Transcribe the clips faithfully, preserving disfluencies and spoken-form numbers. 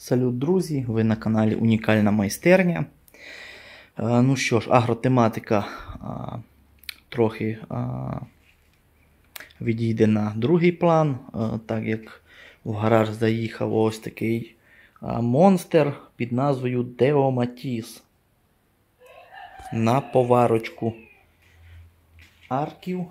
Салют, друзі! Ви на каналі Унікальна майстерня. Ну що ж, агротематика а, трохи а, відійде на другий план, а, так як в гараж заїхав ось такий а, монстр під назвою Деоматіс на поварочку арків.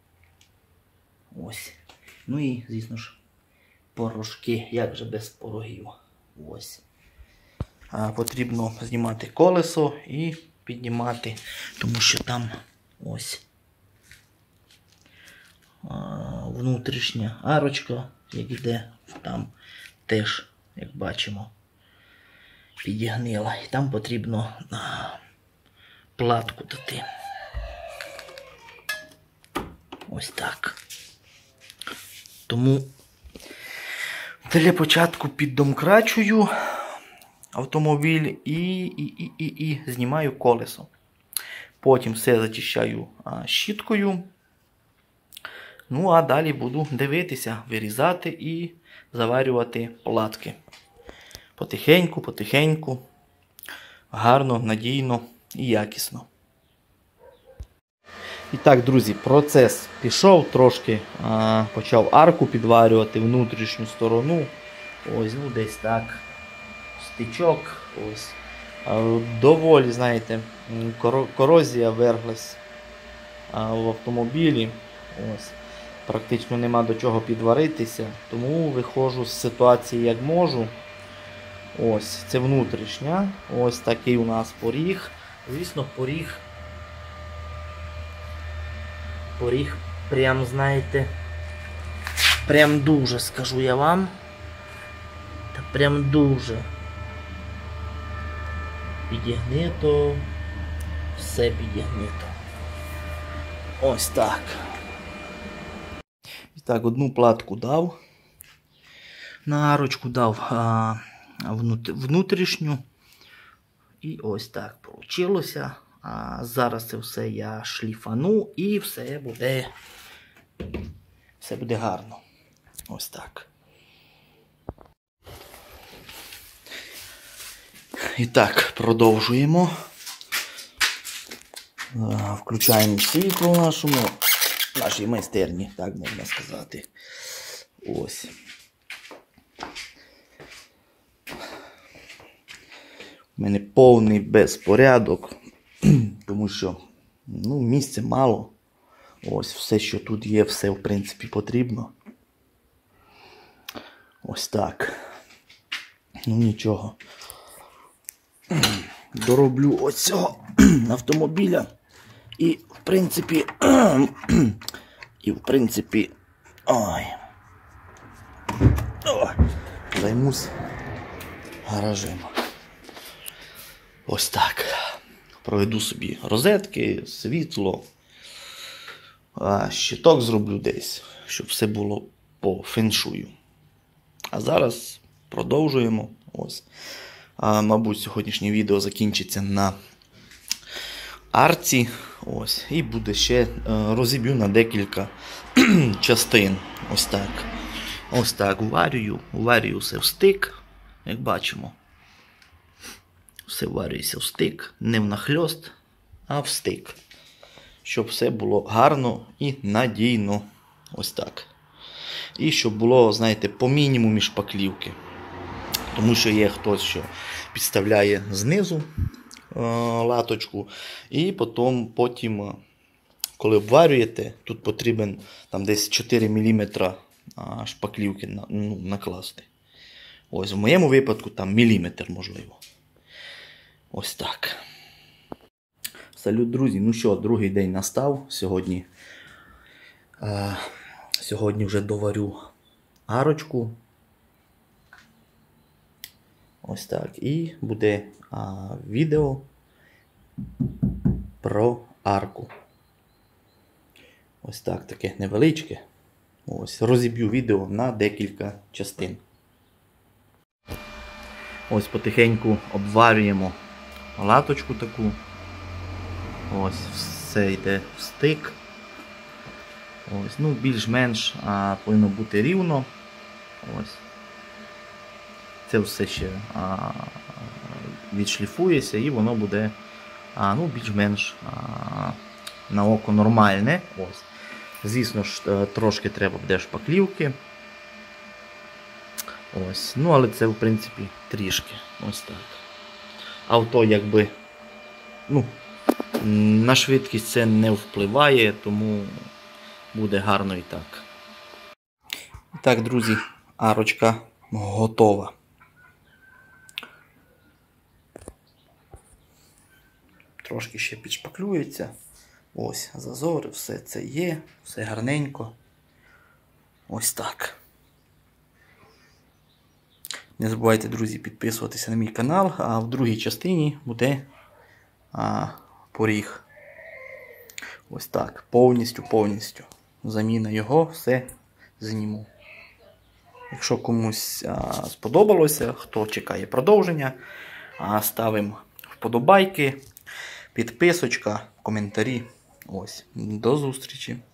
Ось. Ну і, звісно ж, порошки, як же без порогів. Ось. А, потрібно знімати колесо і піднімати, тому що там ось а, внутрішня арочка, як йде, там теж, як бачимо, підігнила. І там потрібно а, платку дати. Ось так. Тому для початку піддомкрачую автомобіль і, і, і, і, і знімаю колесо. Потім все зачищаю а, щіткою. Ну а далі буду дивитися, вирізати і заварювати платки. Потихеньку, потихеньку, гарно, надійно і якісно. І так, друзі, процес пішов, трошки а, почав арку підварювати, внутрішню сторону. Ось, ну десь так, стичок, ось. А, доволі, знаєте, корозія верглась а, в автомобілі. Ось. Практично нема до чого підваритися, тому виходжу з ситуації як можу. Ось, це внутрішня, ось такий у нас поріг. Звісно, поріг. Поріг прям, знаєте, прям дуже, скажу я вам. Та прям дуже. Підігнито, все підігнито. Ось так. І так, одну платку дав. На арочку дав а, внутрішню. І ось так вийшло. А зараз це все я шліфану і все буде, все буде гарно. Ось так. І так, продовжуємо. Включаємо світло в нашому, нашій майстерні, так можна сказати. Ось. У мене повний безпорядок. Тому що, ну, місця мало. Ось все, що тут є, все, в принципі, потрібно. Ось так. Ну, нічого. Дороблю ось цього автомобіля. І, в принципі, і, в принципі, ой. О, займусь гаражем. Ось так. Проведу собі розетки, світло, а щиток зроблю десь, щоб все було по феншую. А зараз продовжуємо. Ось. А, мабуть, сьогоднішнє відео закінчиться на арці. Ось. І буде ще, розіб'ю на декілька частин. Ось так. Ось так варюю. Варюю все в стик, як бачимо. Все варюється в стик, не в нахльост, а в стик. Щоб все було гарно і надійно. Ось так. І щоб було, знаєте, по мінімумі шпаклівки. Тому що є хтось, що підставляє знизу е, латочку. І потім, потім, коли обварюєте, тут потрібен там десь чотири міліметри шпаклівки на, ну, накласти. Ось в моєму випадку там міліметр можливо. Ось так. Салют, друзі. Ну що, другий день настав. Сьогодні е, сьогодні вже доварю арочку. Ось так. І буде е, відео про арку. Ось так, таке невеличке. Ось, розіб'ю відео на декілька частин. Ось потихеньку обварюємо латочку таку. Ось, все йде в стик. Ось, ну, більш-менш повинно бути рівно. Ось. це все ще а, відшліфується і воно буде а, ну, більш-менш на око нормальне. Ось. Звісно ж, трошки треба буде шпаклівки. Ось. Ну, але це, в принципі, трішки. Ось так. Авто, якби, ну, на швидкість це не впливає, тому буде гарно і так. І так, друзі, арочка готова. Трошки ще підшпаклюється. Ось, зазори, все це є, все гарненько. Ось так. Не забувайте, друзі, підписуватися на мій канал, а в другій частині буде а, поріг. Ось так, повністю, повністю. Заміна його, все зніму. Якщо комусь а, сподобалося, хто чекає продовження, а, ставимо вподобайки, підписочка, коментарі. Ось, до зустрічі!